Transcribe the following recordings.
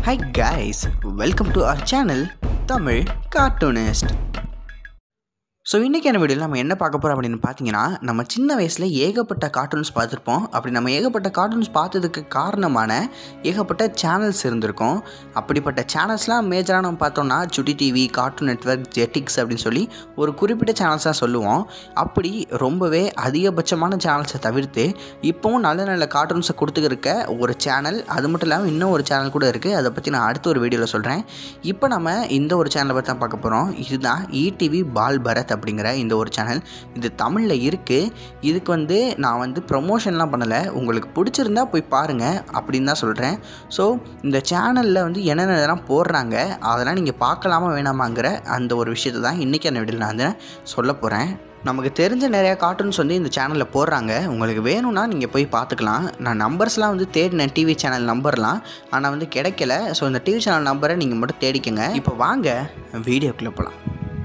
Hi guys, welcome to our channel Tamil Cartoonist. So இன்றைக்கான வீடியோவில் நம்ம என்ன பார்க்க போகிறோம் அப்படின்னு பார்த்தீங்கன்னா, நம்ம சின்ன வயசில் ஏகப்பட்ட கார்ட்டூன்ஸ் பார்த்துருப்போம். அப்படி நம்ம ஏகப்பட்ட கார்ட்டூன்ஸ் பார்த்ததுக்கு காரணமான ஏகப்பட்ட சேனல்ஸ் இருந்திருக்கும். அப்படிப்பட்ட சேனல்ஸ்லாம் மேஜராக நம்ம பார்த்தோம்னா சுட்டி டிவி, கார்ட்டூன் நெட்வொர்க், ஜெட்டிக்ஸ் அப்படின்னு சொல்லி ஒரு குறிப்பிட்ட சேனல்ஸ் தான் சொல்லுவோம். அப்படி ரொம்பவே அதிகபட்சமான சேனல்ஸை தவிர்த்து இப்போவும் நல்ல நல்ல கார்ட்டூன்ஸை கொடுத்துருக்க ஒரு சேனல், அது மட்டும் இல்லாமல் இன்னும் ஒரு சேனல் கூட இருக்குது. அதை பற்றி நான் அடுத்த ஒரு வீடியோவில் சொல்கிறேன். இப்போ நம்ம இந்த ஒரு சேனலை பற்றி தான் பார்க்க போகிறோம். இதுதான் ஈடிவி பால் பரத் அப்படிங்கிற இந்த ஒரு சேனல். இது தமிழில் இருக்குது. இதுக்கு நான் ப்ரமோஷன்லாம் பண்ணலை. உங்களுக்கு பிடிச்சிருந்தா போய் பாருங்கள் அப்படின்னு தான் சொல்கிறேன். ஸோ இந்த சேனலில் என்னென்னலாம் போடுறாங்க அதெல்லாம் நீங்கள் பார்க்கலாமா வேணாமாங்கிற அந்த ஒரு விஷயத்தை தான் இன்றைக்கி அந்த வீடியோவில் நான் சொல்ல போகிறேன். நமக்கு தெரிஞ்ச நிறையா கார்ட்டூன்ஸ் இந்த சேனலில் போடுறாங்க. உங்களுக்கு வேணும்னா நீங்கள் போய் பார்த்துக்கலாம். நான் நம்பர்ஸ்லாம் தேடினேன், டிவி சேனல் நம்பர்லாம். ஆனால் கிடைக்கல. ஸோ இந்த டிவி சேனல் நம்பரை நீங்கள் மட்டும் தேடிக்கங்க. இப்போ வாங்க வீடியோக்குள்ளே போகலாம்.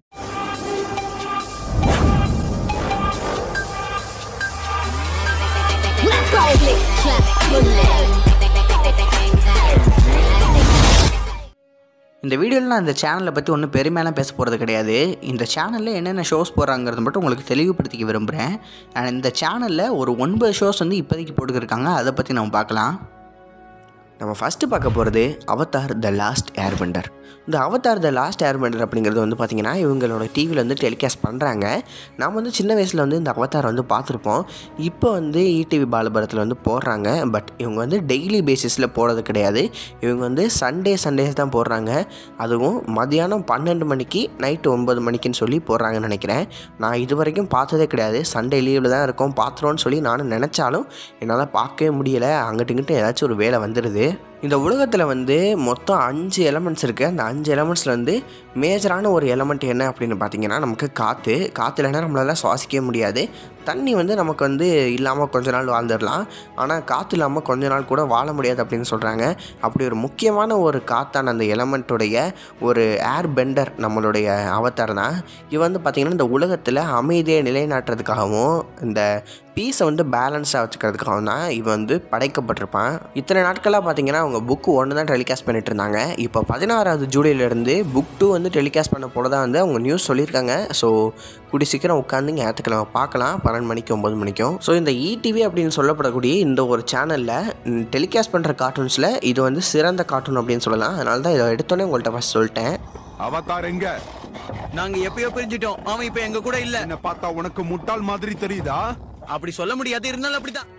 இந்த வீடியோவில் நான் இந்த சேனலை பற்றி ஒன்றும் பெருமையெல்லாம் பேச போகிறது கிடையாது. இந்த சேனலில் என்னென்ன ஷோஸ் போடுறாங்கிறது மட்டும் உங்களுக்கு தெளிவுபடுத்திக்க விரும்புகிறேன். இந்த சேனலில் ஒரு 9 ஷோஸ் இப்போதைக்கு போட்டுக்கிருக்காங்க. அதை பற்றி நம்ம பார்க்கலாம். நம்ம ஃபஸ்ட்டு பார்க்க போகிறது அவதார் த லாஸ்ட் ஏர்பெண்டர். இந்த அவதார் த லாஸ்ட் ஏர்பெண்டர் அப்படிங்கிறது பார்த்திங்கன்னா இவங்களோட டிவியில் டெலிகாஸ்ட் பண்ணுறாங்க. நாம் சின்ன வயசில் இந்த அவதார் பார்த்துருப்போம். இப்போ ஈடிவி பாலபரத்தில் போடுறாங்க. பட் இவங்க டெய்லி பேசிஸில் போடுறது கிடையாது. இவங்க சண்டேஸ் தான் போடுறாங்க. அதுவும் மதியானம் 12 மணிக்கு நைட்டு 9 மணிக்குன்னு சொல்லி போடுறாங்கன்னு நினைக்கிறேன். நான் இது வரைக்கும் பார்த்ததே கிடையாது. சண்டே லீவில் தான் இருக்கோம், பார்த்துருவோன்னு சொல்லி நானும் நினச்சாலும் என்னால் பார்க்கவே முடியலை. அங்கிட்டு ஏதாச்சும் ஒரு வேலை வந்துடுது. இந்த உலகத்தில் மொத்தம் 5 எலமெண்ட்ஸ் இருக்குது. அந்த 5 எலமெண்ட்ஸில் மேஜரான ஒரு எலமெண்ட் என்ன அப்படின்னு பார்த்தீங்கன்னா நமக்கு காற்று இல்லைன்னா நம்மளால் சுவாசிக்கவே முடியாது. தண்ணி நமக்கு இல்லாமல் கொஞ்ச நாள் வாழ்ந்துடலாம். ஆனால் காற்று இல்லாமல் கொஞ்ச நாள் கூட வாழ முடியாது அப்படின்னு சொல்கிறாங்க. அப்படி ஒரு முக்கியமான ஒரு காற்றான அந்த எலமெண்ட்டுடைய ஒரு ஏர் பெண்டர் நம்மளுடைய அவதார் தான். இவன் பார்த்திங்கன்னா இந்த உலகத்தில் அமைதியை நிலைநாட்டுறதுக்காகவும் இந்த பீஸை பேலன்ஸாக வச்சுக்கிறதுக்காகவும் தான் இவன் படைக்கப்பட்டிருப்பான். இத்தனை நாட்களாக பார்த்திங்கன்னா அவங்க புக் 1 தான் டெலிகாஸ்ட் பண்ணிட்டு இருந்தாங்க. இப்போ 16வது ஜூலையிலேருந்து புக் 2 டெலிகாஸ்ட் பண்ண போல தான் அவங்க நியூஸ் சொல்லியிருக்காங்க. ஸோ கூடி சீக்கிரம் உட்காந்து ஞாயிற்றுக்கிழமை பார்க்கலாம் 12 மணிக்கு 9 மணிக்கும். ஸோ இந்த ஈடிவி அப்படின்னு சொல்லப்படக்கூடிய இந்த ஒரு சேனலில் டெலிகாஸ்ட் பண்ணுற கார்ட்டூன்ஸில் இது சிறந்த கார்ட்டூன் அப்படின்னு சொல்லலாம். அதனால தான் இதை எடுத்தோன்னே உங்கள்கிட்ட ஃபஸ்ட் சொல்லிட்டேன். அவதார் எங்க? நாங்க எப்பயோ பிரிஞ்சிட்டோம். அவன் இப்ப எங்க கூட இல்ல. என்ன பார்த்தா உனக்கு முட்டாள் மாதிரி தெரியுதா? அப்படி சொல்ல முடியாது, இருந்தாலும் அப்படிதான்.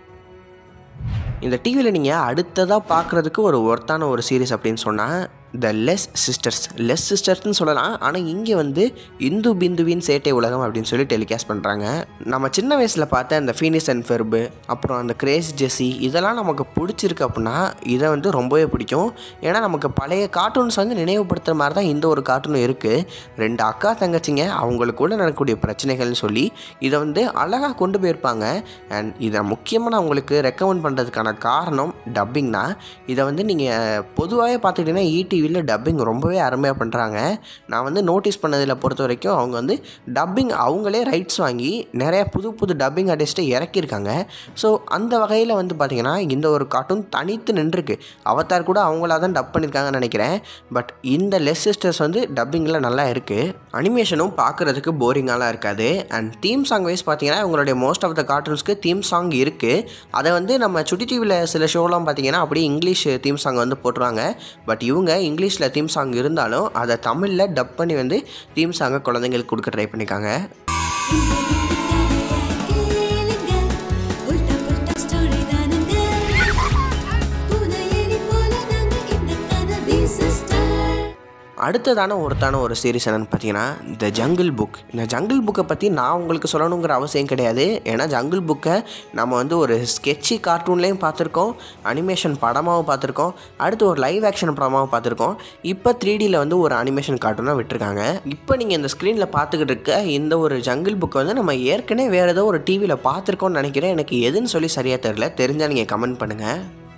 இந்த டிவியில் நீங்கள் அடுத்ததாக பார்க்குறதுக்கு ஒரு ஒர்த்தான ஒரு சீரீஸ் அப்படின்னு சொன்னால் த லெஸ் சிஸ்டர்ஸ்னு சொல்லலாம். ஆனால் இங்கே இந்து பிந்துவின் சேட்டை உலகம் அப்படின்னு சொல்லி டெலிகாஸ்ட் பண்ணுறாங்க. நம்ம சின்ன வயசில் பார்த்த அந்த ஃபீனிஸ் அண்ட் ஃபெர்பு, அப்புறம் அந்த கிரேஸ் ஜெஸி, இதெல்லாம் நமக்கு பிடிச்சிருக்கு அப்படின்னா இதை ரொம்பவே பிடிக்கும். ஏன்னா நமக்கு பழைய கார்ட்டூன்ஸ் நினைவுபடுத்துகிற மாதிரி தான் இந்த ஒரு கார்ட்டூன் இருக்குது. 2 அக்கா தங்கச்சிங்க அவங்களுக்குள்ள நடக்கக்கூடிய பிரச்சனைகள்னு சொல்லி இதை அழகாக கொண்டு போயிருப்பாங்க. அண்ட் இதை முக்கியமாக நான் உங்களுக்கு ரெக்கமெண்ட் பண்ணுறதுக்கான காரணம் டப்பிங் தான். இதை நீங்கள் பொதுவாகவே பார்த்துக்கிட்டிங்கன்னா ஈடிவியில் டப்பிங் ரொம்பவே அருமையாக பண்ணுறாங்க. நான் நோட்டீஸ் பண்ணதில் பொறுத்த வரைக்கும் அவங்க டப்பிங் அவங்களே ரைட்ஸ் வாங்கி நிறைய புது டப்பிங் ஆர்டிஸ்ட்டை இறக்கியிருக்காங்க. ஸோ அந்த வகையில் பார்த்திங்கன்னா இந்த ஒரு கார்ட்டூன் தனித்து நின்றுருக்கு. அவதார் கூட அவங்களா தான் டப் பண்ணியிருக்காங்கன்னு நினைக்கிறேன். பட் இந்த லெஸ் சிஸ்டர்ஸ் டப்பிங்கில் நல்லா இருக்குது. அனிமேஷனும் பார்க்குறதுக்கு போரிங்காலாம் இருக்காது. அண்ட் தீம் சாங் வைஸ் பார்த்திங்கன்னா இவங்களுடைய மோஸ்ட் ஆஃப் த கார்ட்டூன்ஸ்க்கு தீம் சாங் இருக்குது. அதை நம்ம சுட்டி டிவியில் சில ஷோலாம் பார்த்திங்கன்னா அப்படியே இங்கிலீஷ் தீம் சாங் போட்டுருவாங்க. பட் இவங்க இங்கிலீஷில் தீம் சாங் இருந்தாலும் அதை தமிழில் டப் பண்ணி தீம் சாங்கை குழந்தைங்களுக்கு கொடுக்க ட்ரை பண்ணியிருக்காங்க. அடுத்ததான ஒரு சீரீஸ் என்னென்னு பார்த்தீங்கன்னா த ஜங்கிள் புக். இந்த ஜங்கிள் புக்கை பற்றி நான் உங்களுக்கு சொல்லணுங்கிற அவசியம் கிடையாது. ஏன்னா ஜங்கிள் புக்கை நம்ம ஒரு ஸ்கெட்சி கார்ட்டூன்லேயும் பார்த்துருக்கோம், அனிமேஷன் படமாகவும் பார்த்துருக்கோம், அடுத்து ஒரு லைவ் ஆக்ஷன் படமாகவும் பார்த்துருக்கோம். இப்போ 3Dயில் ஒரு அனிமேஷன் கார்ட்டூனாக விட்டுருக்காங்க. இப்போ நீங்கள் இந்த ஸ்க்ரீனில் பார்த்துக்கிட்டு இருக்க இந்த ஒரு ஜங்கிள் புக்கை நம்ம ஏற்கனவே வேறு ஏதோ ஒரு டிவியில் பார்த்துருக்கோன்னு நினைக்கிறேன். எனக்கு எதுன்னு சொல்லி சரியாக தெரில. தெரிஞ்சால் நீங்கள் கமெண்ட் பண்ணுங்கள்.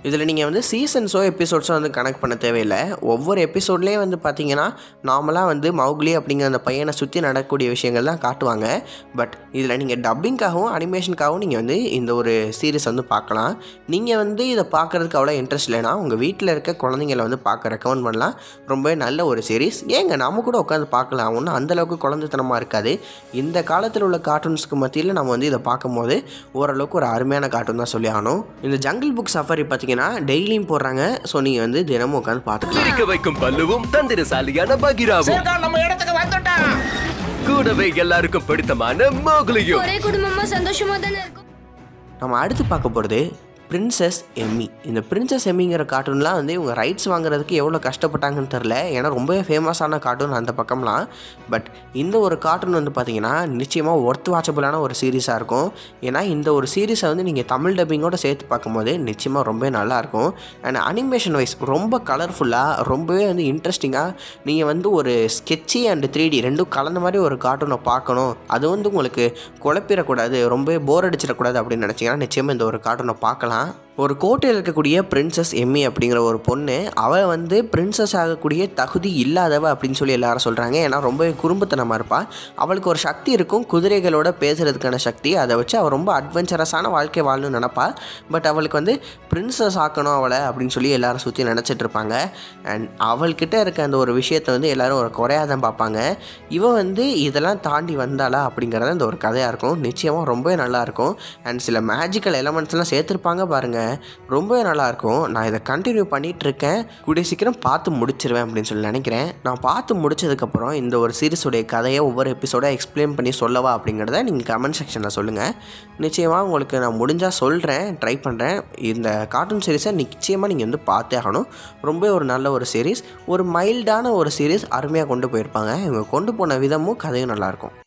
இதில் நீங்கள் வந்து சீசன்ஸோ எபிசோட்ஸோ வந்து கனெக்ட் பண்ண தேவையில்லை. ஒவ்வொரு எபிசோட்லேயே வந்து பார்த்திங்கன்னா நார்மலாக வந்து மௌக்லி அப்படிங்கிற அந்த பையனை சுற்றி நடக்கக்கூடிய விஷயங்கள் தான் காட்டுவாங்க. பட் இதில் நீங்கள் டப்பிங்காகவும் அனிமேஷனுக்காகவும் நீங்கள் வந்து இந்த ஒரு சீரிஸ் வந்து பார்க்கலாம். நீங்கள் வந்து இதை பார்க்குறதுக்கு அவ்வளோ இன்ட்ரெஸ்ட் இல்லைனா உங்கள் வீட்டில் இருக்க குழந்தைங்களை வந்து பார்க்க ரெக்கமெண்ட் பண்ணலாம். ரொம்பவே நல்ல ஒரு சீரிஸ். ஏங்க நம்ம கூட உட்காந்து பார்க்கலாம், ஒன்றும் அந்தளவுக்கு குழந்தைத்தனமாக இருக்காது. இந்த காலத்தில் உள்ள கார்ட்டூன்ஸ்க்கு மத்தியில் நம்ம வந்து இதை பார்க்கும்போது ஓரளவுக்கு ஒரு அருமையான கார்ட்டூன் தான் சொல்லி ஆகணும். இந்த ஜங்கிள் புக் சஃபாரி பார்த்தீங்கன்னா டெய்லியும் போடுறாங்க. ஸோ நீங்கள் வந்து தினமும் உட்காந்து பார்த்துக்கலாம். சிரிக்க வைக்கும் பல்லுவும் தந்திரசாலியான பகிராவும் நம்ம இடத்துக்கு வந்துட்டோம். கூடவே எல்லாருக்கும் பிடித்தமான மோக்லியும். ஒரே குடும்பமா சந்தோஷமா தானே இருக்கும். நம்ம அடுத்து பார்க்க போகிறது பிரின்சஸ் எம்மி. இந்த பிரின்சஸ் எம்மிங்கிற கார்ட்டூன்லாம் வந்து இவங்க ரைட்ஸ் வாங்குறதுக்கு எவ்வளோ கஷ்டப்பட்டாங்கன்னு தெரில. ஏன்னா ரொம்பவே ஃபேமஸான கார்ட்டூன் அந்த பக்கம்லாம். பட் இந்த ஒரு கார்ட்டூன் வந்து பார்த்திங்கன்னா நிச்சயமாக ஒர்த் வாட்சபிளான ஒரு சீரீஸாக இருக்கும். ஏன்னா இந்த ஒரு சீரீஸை வந்து நீங்கள் தமிழ் டப்பிங்கோடு சேர்த்து பார்க்கும்போது நிச்சயமாக ரொம்பவே நல்லாயிருக்கும். அண்ட் அனிமேஷன் வைஸ் ரொம்ப கலர்ஃபுல்லாக ரொம்பவே வந்து இன்ட்ரெஸ்டிங்காக நீங்கள் வந்து ஒரு ஸ்கெட்சி அண்ட் 3D ரெண்டும் கலந்த மாதிரி ஒரு கார்ட்டூனை பார்க்கணும், அது வந்து உங்களுக்கு குழப்பிடக்கூடாது, ரொம்பவே போர் அடிச்சிடக்கூடாது அப்படின்னு நினச்சிங்கன்னா நிச்சயமாக இந்த ஒரு கார்ட்டூனை பார்க்கலாம். ஒரு கோட்டையில் இருக்கக்கூடிய பிரின்சஸ் எம்மி அப்படிங்கிற ஒரு பொண்ணு, அவள் வந்து பிரின்சஸ் ஆகக்கூடிய தகுதி இல்லாதவ அப்படின்னு சொல்லி எல்லாரும் சொல்கிறாங்க. ஏன்னா ரொம்பவே குறும்புத்தனமாக இருப்பாள். அவளுக்கு ஒரு சக்தி இருக்கும், குதிரைகளோட பேசுகிறதுக்கான சக்தி. அதை வச்சு அவள் ரொம்ப அட்வென்ச்சரஸான வாழ்க்கை வாழணும்னு நினப்பா. பட் அவளுக்கு வந்து பிரின்சஸ் ஆக்கணும் அவளை அப்படின்னு சொல்லி எல்லாரும் சுற்றி நினச்சிட்டு இருப்பாங்க. அண்ட் அவள்கிட்ட இருக்க அந்த ஒரு விஷயத்தை வந்து எல்லோரும் ஒரு குறையாக தான் பார்ப்பாங்க. இவன் வந்து இதெல்லாம் தாண்டி வந்தாளா அப்படிங்கிறத இந்த ஒரு கதையாக இருக்கும். நிச்சயமாக ரொம்பவே நல்லாயிருக்கும். அண்ட் சில மேஜிக்கல் எலமெண்ட்ஸ்லாம் சேர்த்துருப்பாங்க பாருங்கள், ரொம்பவே நல்லாயிருக்கும். நான் இதை கண்டினியூ பண்ணிகிட்ருக்கேன், கூடிய சீக்கிரம் பார்த்து முடிச்சிருவேன் அப்படின்னு சொல்லி நினைக்கிறேன். நான் பார்த்து முடிச்சதுக்கப்புறம் இந்த ஒரு சீரிஸுடைய கதையை ஒவ்வொரு எபிசோடாக எக்ஸ்பிளைன் பண்ணி சொல்லவா அப்படிங்கிறத நீங்கள் கமெண்ட் செக்ஷனில் சொல்லுங்கள். நிச்சயமாக உங்களுக்கு நான் முடிஞ்சால் சொல்கிறேன், ட்ரை பண்ணுறேன். இந்த கார்ட்டூன் சீரிஸை நிச்சயமாக நீங்கள் வந்து பார்த்தே ஆகணும். ரொம்ப ஒரு நல்ல ஒரு சீரிஸ், ஒரு மைல்டான ஒரு சீரிஸ், அருமையாக கொண்டு போயிருப்பாங்க. இவங்க கொண்டு போன விதமும் கதையும் நல்லாயிருக்கும்.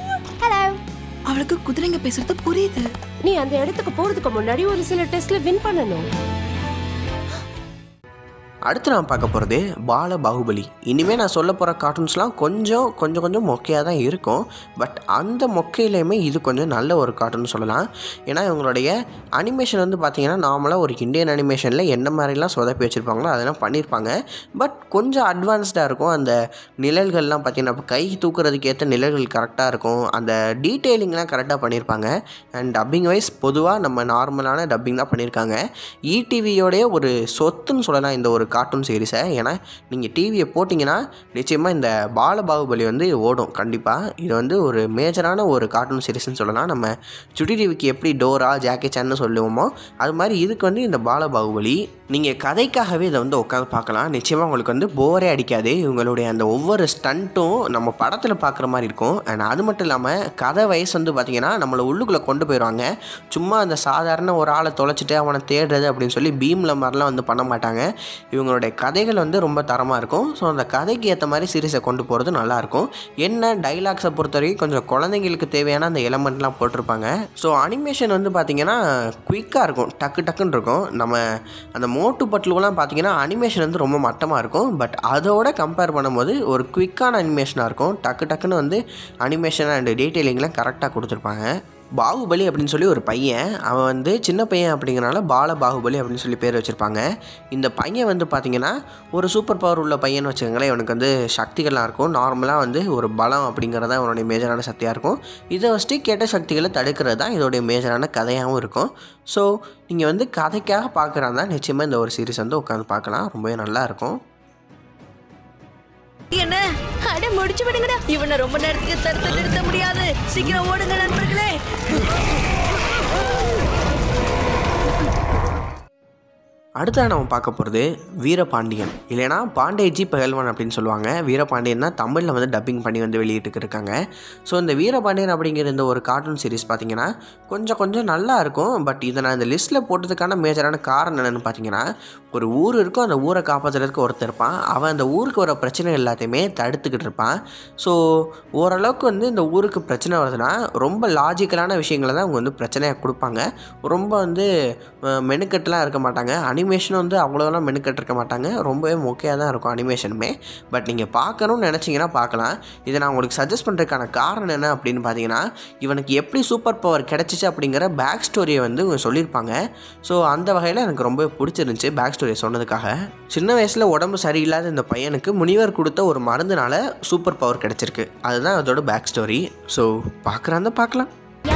அவளுக்கு குதிரைங்க பேசுறது புரியுது. நீ அந்த இடத்துக்கு போறதுக்கு முன்னாடி ஒரு சில டெஸ்ட்ல வின் பண்ணணும். அடுத்து நான் பார்க்க போகிறது பால பாகுபலி. இனிமேல் நான் சொல்ல போகிற கார்ட்டூன்ஸ்லாம் கொஞ்சம் மொக்கையாக தான் இருக்கும். பட் அந்த மொக்கையிலையுமே இது கொஞ்சம் நல்ல ஒரு கார்ட்டூன் சொல்லலாம். ஏன்னா இவங்களுடைய அனிமேஷன் வந்து பார்த்திங்கன்னா நார்மலாக ஒரு இந்தியன் அனிமேஷனில் என்ன மாதிரிலாம் சொதப்பி வச்சுருப்பாங்களோ அதெல்லாம் பண்ணியிருப்பாங்க. பட் கொஞ்சம் அட்வான்ஸ்டாக இருக்கும். அந்த நிழல்கள்லாம் பார்த்திங்கன்னா இப்போ கை தூக்குறதுக்கு ஏற்ற நிழல்கள் கரெக்டாக இருக்கும். அந்த டீட்டெயிலிங்லாம் கரெக்டாக பண்ணியிருப்பாங்க. அண்ட் டப்பிங் வைஸ் பொதுவாக நம்ம நார்மலான டப்பிங் தான் பண்ணியிருக்காங்க. ஈடிவியோடைய ஒரு சொத்துன்னு சொல்லலாம் இந்த ஒரு கார்ட்டூன் சீரிஸை. ஏன்னா நீங்கள் டிவியை போட்டிங்கன்னா நிச்சயமாக இந்த பால பாகுபலி வந்து ஓடும் கண்டிப்பாக. இது வந்து ஒரு மேஜரான ஒரு கார்ட்டூன் சீரிஸ்ன்னு சொல்லலாம். நம்ம சுட்டி டிவிக்கு எப்படி டோரா ஜாக்கி சான்னு சொல்லுவோமோ அது மாதிரி இதுக்கு வந்து இந்த பால பாகுபலி நீங்கள் கதைக்காகவே இதை வந்து உட்காந்து பார்க்கலாம். நிச்சயமாக உங்களுக்கு வந்து போரே அடிக்காது. இவங்களுடைய அந்த ஒவ்வொரு ஸ்டண்ட்டும் நம்ம படத்தில் பார்க்குற மாதிரி இருக்கும். அண்ட் அது மட்டும் இல்லாமல் கதை வயசு வந்து பார்த்திங்கன்னா நம்மளை உள்ளுக்குள்ளே கொண்டு போயிடுவாங்க. சும்மா அந்த சாதாரண ஒரு ஆளை தொலைச்சிட்டு அவனை தேடுறது அப்படின்னு சொல்லி பீமில் மாதிரிலாம் வந்து பண்ண மாட்டாங்க. இவங்களுடைய கதைகள் வந்து ரொம்ப தரமாக இருக்கும். ஸோ அந்த கதைக்கு ஏற்ற மாதிரி சீரிஸை கொண்டு போகிறது நல்லாயிருக்கும். என்ன டைலாக்ஸை பொறுத்த வரைக்கும் கொஞ்சம் குழந்தைங்களுக்கு தேவையான அந்த எலமெண்ட்லாம் போட்டிருப்பாங்க. ஸோ அனிமேஷன் வந்து பார்த்திங்கன்னா குயிக்காக இருக்கும், டக்குன்னு இருக்கும். நம்ம அந்த மோட்டு பட்லுவெலாம் பார்த்திங்கன்னா அனிமேஷன் வந்து ரொம்ப மட்டமாக இருக்கும். பட் அதோட கம்பேர் பண்ணும்போது ஒரு குயிக்கான அனிமேஷனாக இருக்கும். டக்குன்னு வந்து அனிமேஷன் அண்ட் டீட்டெயிலிங்லாம் கரெக்டாக கொடுத்துருப்பாங்க. பாகுபலி அப்படின்னு சொல்லி ஒரு பையன், அவன் வந்து சின்ன பையன் அப்படிங்கிறனால பால பாகுபலி அப்படின்னு சொல்லி பேர் வச்சுருப்பாங்க. இந்த பையன் வந்து பார்த்திங்கன்னா ஒரு சூப்பர் பவர் உள்ள பையன் வச்சுக்கோங்களேன். இவனுக்கு வந்து சக்திகள்லாம் இருக்கும். நார்மலாக வந்து ஒரு பலம் அப்படிங்கிறது தான் இவனுடைய மேஜரான சக்தியாக இருக்கும். இதை வச்சுட்டு கெட்ட சக்திகளை தடுக்கிறது தான் இதோடைய மேஜரான கதையாகவும் இருக்கும். ஸோ நீங்கள் வந்து கதைக்காக பார்க்குறாங்க நிச்சயமாக இந்த ஒரு சீரிஸ் வந்து உட்காந்து பார்க்கலாம். ரொம்பவே நல்லாயிருக்கும். என்ன அட முடிச்சு விடுங்கடா. இவனை ரொம்ப நேரத்துக்கு தடுத்து நிறுத்த முடியாது. சீக்கிரம் ஓடுங்க நண்பர்களே. அடுத்த நம்ம பார்க்க போகிறது வீரபாண்டியன், இல்லைனா பாண்டேஜி பகல்வான் அப்படின்னு சொல்லுவாங்க. வீரபாண்டியன் தான் தமிழில் வந்து டப்பிங் பண்ணி வந்து வெளியிட்டு இருக்காங்க. ஸோ இந்த வீரபாண்டியன் அப்படிங்கிற இந்த ஒரு கார்ட்டூன் சீரிஸ் பார்த்திங்கன்னா கொஞ்சம் நல்லா இருக்கும். பட் இதை நான் இந்த லிஸ்ட்டில் போட்டதுக்கான மேஜரான காரணம் என்னென்னு பார்த்தீங்கன்னா, ஒரு ஊர் இருக்கும், அந்த ஊரை காப்பாற்றுறதுக்கு ஒருத்தர் இருப்பான். அவன் அந்த ஊருக்கு வர பிரச்சனை எல்லாத்தையுமே தடுத்துக்கிட்டு இருப்பான். ஸோ ஓரளவுக்கு வந்து இந்த ஊருக்கு பிரச்சனை வருதுன்னா ரொம்ப லாஜிக்கலான விஷயங்களை தான் அவங்க வந்து பிரச்சனையாக கொடுப்பாங்க. ரொம்ப வந்து மெனுக்கட்டெலாம் இருக்க மாட்டாங்க. அனிமேஷனும் வந்து அவ்வளோலாம் மெனுக்கட்டிருக்க மாட்டாங்க, ரொம்பவே மொக்கையாக தான் இருக்கும் அனிமேஷனுமே. பட் நீங்கள் பார்க்கணும்னு நினச்சிங்கன்னா பார்க்கலாம். இதை நான் உங்களுக்கு சஜஸ்ட் பண்ணுறதுக்கான காரணம் என்ன அப்படின்னு பார்த்தீங்கன்னா, இவனுக்கு எப்படி சூப்பர் பவர் கிடச்சிச்சு அப்படிங்கிற பேக் ஸ்டோரியை வந்து இவங்க சொல்லியிருப்பாங்க. ஸோ அந்த வகையில் எனக்கு ரொம்பவே பிடிச்சிருந்துச்சி பேக் ஸ்டோரியை சொன்னதுக்காக. சின்ன வயசில் உடம்பு சரியில்லாத இந்த பையனுக்கு முனிவர் கொடுத்த ஒரு மருந்துனால சூப்பர் பவர் கிடச்சிருக்கு. அதுதான் அதோட பேக் ஸ்டோரி. ஸோ பார்க்குறாங்க பார்க்கலாம்.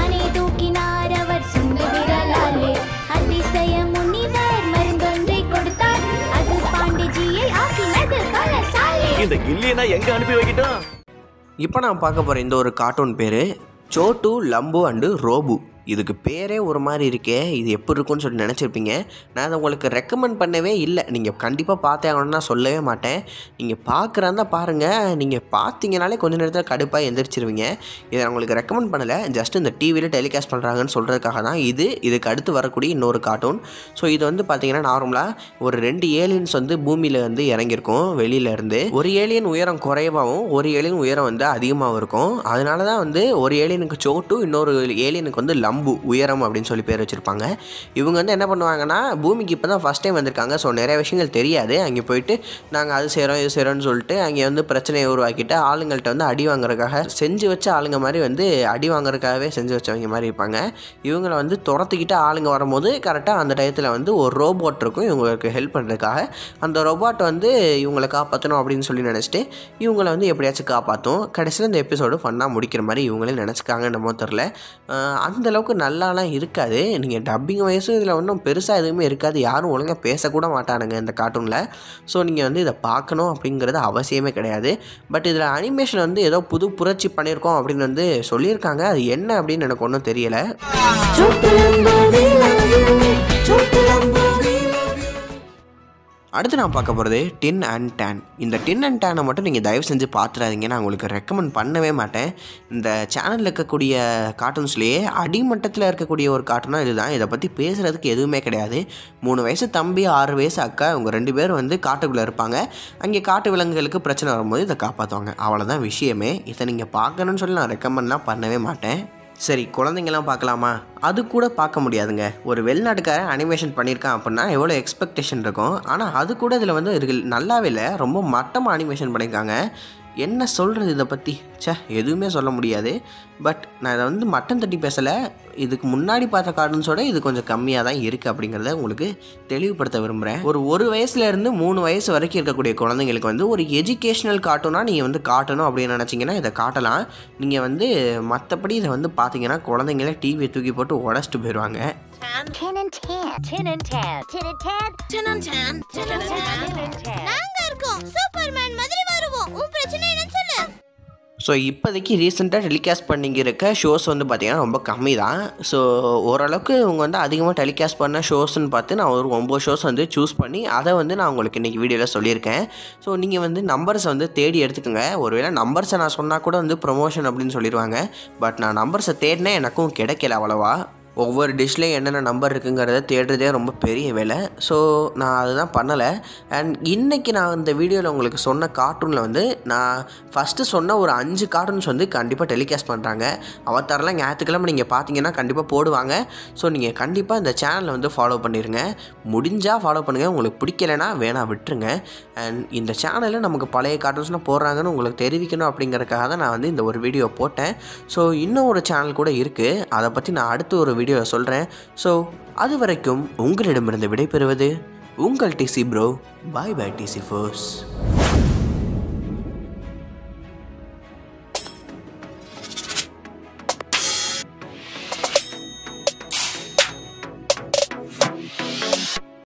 இந்த கில்லியனா எங்க அனுப்பி வைக்கிட்டோம். இப்போ நான் பார்க்க போகிற இந்த ஒரு கார்ட்டூன் பேர் சோட்டு, லம்பு அண்டு ரோபு. இதுக்கு பேரே ஒரு மாதிரி இருக்கே, இது எப்படி இருக்குன்னு சொல்லி நினச்சிருப்பீங்க. நான் அதை உங்களுக்கு ரெக்கமெண்ட் பண்ணவே இல்லை. நீங்கள் கண்டிப்பாக பார்த்தே ஆகணும்னு நான் சொல்லவே மாட்டேன். நீங்கள் பார்க்குறாந்தா பாருங்கள். நீங்கள் பார்த்தீங்கனாலே கொஞ்சம் நேரத்தில் கடுப்பாக எந்திரிச்சிருவீங்க. இதை நான் உங்களுக்கு ரெக்கமெண்ட் பண்ணலை, ஜஸ்ட் இந்த டிவியில் டெலிகாஸ்ட் பண்ணுறாங்கன்னு சொல்கிறதுக்காக தான். இதுக்கு அடுத்து வரக்கூடிய இன்னொரு கார்ட்டூன். ஸோ இது வந்து பார்த்தீங்கன்னா நார்மலாக ஒரு 2 ஏலியன்ஸ் வந்து பூமியில் வந்து இறங்கியிருக்கும் வெளியிலேருந்து. ஒரு ஏலியன் உயரம் குறைவாகவும் ஒரு ஏலியன் உயரம் வந்து அதிகமாகவும் இருக்கும். அதனால தான் வந்து ஒரு ஏலியனுக்கு சோட்டு, இன்னொரு ஏலியனுக்கு வந்து லம்பு உயரம் அப்படின்னு சொல்லி பேர் வச்சுருப்பாங்க. இவங்க வந்து என்ன பண்ணுவாங்கன்னா, பூமிக்கு இப்போ தான் ஃபஸ்ட் டைம் வந்திருக்காங்க. ஸோ நிறைய விஷயங்கள் தெரியாது. அங்கே போயிட்டு நாங்கள் அது செய்கிறோம் இது செய்கிறோன்னு சொல்லிட்டு அங்கே வந்து பிரச்சனையை உருவாக்கிட்டு ஆளுங்கள்ட்ட வந்து அடி வாங்குறதுக்காக செஞ்சு வச்ச ஆளுங்க மாதிரி வந்து அடி வாங்குறதுக்காகவே செஞ்சு வச்சவங்க மாதிரி இருப்பாங்க. இவங்களை வந்து துரத்துக்கிட்டு ஆளுங்க வரும்போது கரெக்டாக அந்த டயத்தில் வந்து ஒரு ரோபோட் இருக்கும் இவங்களுக்கு ஹெல்ப் பண்ணுறதுக்காக. அந்த ரோபோட் வந்து இவங்களை காப்பாற்றணும் அப்படின்னு சொல்லி நினச்சிட்டு இவங்களை வந்து எப்படியாச்சும் காப்பாற்றும். கடைசியில் இந்த எபிசோடு ஃபன்னாக முடிக்கிற மாதிரி இவங்களே நினச்சிக்காங்க. என்னமோ தெரில, அந்தளவுக்கு நல்லாலாம் இருக்காது. நீங்கள் டப்பிங் வயசு இதில் ஒன்றும் பெருசாக எதுவுமே இருக்காது. யாரும் ஒழுங்காக பேசக்கூட மாட்டானுங்க இந்த கார்ட்டூனில். ஸோ நீங்கள் வந்து இதை பார்க்கணும் அப்படிங்கிறது அவசியமே கிடையாது. பட் இதில் அனிமேஷன் வந்து ஏதோ புது புரட்சி பண்ணியிருக்கோம் அப்படின்னு வந்து சொல்லியிருக்காங்க. அது என்ன அப்படின்னு எனக்கு ஒன்றும் தெரியலை. அடுத்து நான் பார்க்க போகிறது டின் அண்ட் டேன். இந்த டின் அண்ட் டேனை மட்டும் நீங்கள் தயவு செஞ்சு பார்த்துடாதீங்க. நான் உங்களுக்கு ரெக்கமெண்ட் பண்ணவே மாட்டேன். இந்த சேனலில் இருக்கக்கூடிய கார்ட்டூன்ஸ்லேயே அடிமட்டத்தில் இருக்கக்கூடிய ஒரு கார்ட்டூனாக இதுதான். இதை பற்றி பேசுகிறதுக்கு எதுவுமே கிடையாது. 3 வயசு தம்பி, 6 வயசு அக்கா, இவங்க 2 பேரும் வந்து காட்டுக்குள்ளே இருப்பாங்க. அங்கே காட்டு விலங்குகளுக்கு பிரச்சனை வரும்போது இதை காப்பாற்றுவாங்க. அவ்வளோதான் விஷயமே. இதை நீங்கள் பார்க்கணுன்னு சொல்லி நான் ரெக்கமெண்ட்லாம் பண்ணவே மாட்டேன். சரி, குழந்தைங்களாம் பார்க்கலாமா? அது கூட பார்க்க முடியாதுங்க. ஒரு வெளிநாட்டுக்காரன் அனிமேஷன் பண்ணியிருக்கான் அப்படின்னா எவ்வளோ எக்ஸ்பெக்டேஷன் இருக்கும். ஆனால் அது கூட இதில் வந்து நல்லாவே இல்லை, ரொம்ப மட்டமாக அனிமேஷன் பண்ணியிருக்காங்க. என்ன சொல்கிறது இதை பற்றி? எதுவுமே சொல்ல முடியாது. பட் நான் இதை வந்து மட்டம் தட்டி பேசலை. இதுக்கு முன்னாடி பார்த்த கார்ட்டூன்ஸோட இது கொஞ்சம் கம்மியாக தான் இருக்குது அப்படிங்கிறத உங்களுக்கு தெளிவுபடுத்த விரும்புகிறேன். ஒரு வயசுலேருந்து 3 வயசு வரைக்கும் இருக்கக்கூடிய குழந்தைங்களுக்கு வந்து ஒரு எஜுகேஷ்னல் கார்ட்டூனாக நீங்கள் வந்து காட்டணும் அப்படின்னு நினச்சிங்கன்னா இதை காட்டலாம். நீங்கள் வந்து மற்றபடி இதை வந்து பார்த்தீங்கன்னா குழந்தைங்களே டிவியை தூக்கி போட்டு உடச்சிட்டு போயிடுவாங்க. ஸோ இப்போதைக்கு ரீசெண்டாக டெலிகாஸ்ட் பண்ணிங்கிருக்க ஷோஸ் வந்து பார்த்திங்கன்னா ரொம்ப கம்மி தான். ஸோ ஓரளவுக்கு இவங்க வந்து அதிகமாக டெலிகாஸ்ட் பண்ண ஷோஸ்ன்னு பார்த்து நான் ஒரு 9 ஷோஸ் வந்து சூஸ் பண்ணி அதை வந்து நான் உங்களுக்கு இன்றைக்கி வீடியோவில் சொல்லியிருக்கேன். ஸோ நீங்கள் வந்து நம்பர்ஸை வந்து தேடி எடுத்துக்கோங்க. ஒருவேளை நம்பர்ஸை நான் சொன்னால் கூட வந்து ப்ரொமோஷன் அப்படின்னு சொல்லிடுவாங்க. பட் நான் நம்பர்ஸை தேடினேன், எனக்கும் கிடைக்கல அவ்வளோவா. ஒவ்வொரு டிஷ்லேயும் என்னென்ன நம்பர் இருக்குங்கிறத தேடுறதே ரொம்ப பெரிய வேலை. ஸோ நான் அதுதான் பண்ணலை. அண்ட் இன்றைக்கி நான் இந்த வீடியோவில் உங்களுக்கு சொன்ன கார்ட்டூனில் வந்து நான் ஃபஸ்ட்டு சொன்ன ஒரு 5 கார்ட்டூன்ஸ் வந்து கண்டிப்பாக டெலிகாஸ்ட் பண்ணுறாங்க. அவதாரெலாம் ஞாயிற்றுக்கிழமை நீங்கள் பார்த்தீங்கன்னா கண்டிப்பாக போடுவாங்க. ஸோ நீங்கள் கண்டிப்பாக இந்த சேனலை வந்து ஃபாலோ பண்ணிடுங்க. முடிஞ்சால் ஃபாலோ பண்ணுங்கள், உங்களுக்கு பிடிக்கலைன்னா வேணாம் விட்டுருங்க. அண்ட் இந்த சேனலில் நமக்கு பழைய கார்ட்டூன்ஸ்லாம் போடுறாங்கன்னு உங்களுக்கு தெரிவிக்கணும் அப்படிங்கிறதுக்காக தான் நான் வந்து இந்த ஒரு வீடியோ போட்டேன். ஸோ இன்னும் ஒரு சேனல் கூட இருக்குது, அதை பற்றி நான் அடுத்து ஒரு வீடியோவில் சொல்கிறேன். ஸோ அது வரைக்கும் உங்களிடமிருந்து விடைபெறுவது உங்கள் DC bro. Bye bye DC force.